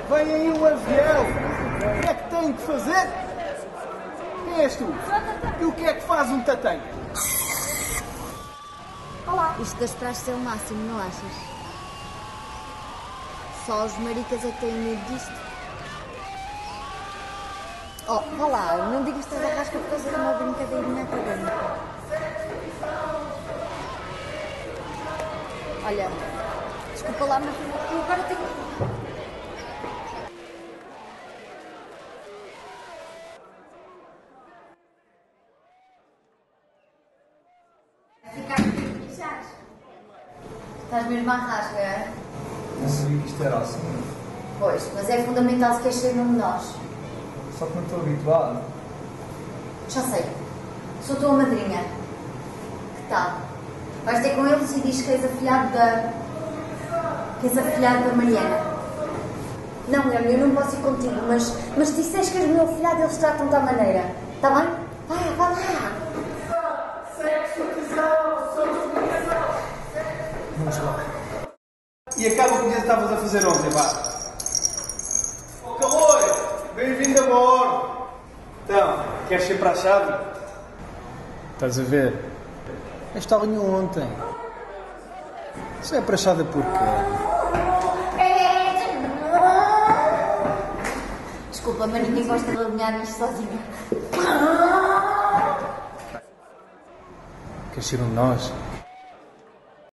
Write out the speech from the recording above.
Vem aí um avião. O que é que tenho que fazer? Quem és tu? E o que é que faz um tatanho? Olá. Isto das praxes é o máximo, não achas? Só os maricas é que têm medo disto. Oh, vá lá, não digas que estás a rasca por causa de uma brincadeirinha académica. Olha, desculpa lá, mas eu agora tenho... Estás mesmo à rasca, é? Não sabia que isto era assim. Pois, mas é fundamental se queres ser um de nós. Só que não estou habituado. Já sei. Sou tua madrinha. Que tal? Vais ter com eles e diz que és afilhado da... que és afilhado da Mariana. Não, Guilherme, eu não posso ir contigo, mas se disseres que és meu afilhado, eles tratam-te à maneira. Está bem? Vá lá. Sexo, tesão, sofisticação. Vamos lá. E acaba o que estavas a fazer ontem, vá. Ó calor! Bem-vindo a bordo! Então, queres ser para a chave? Estás a ver? Esta aulinha ontem. Isso é para a chave porquê? Desculpa, mas ninguém gosta de alinhar-nos sozinha. Queres ser um de nós?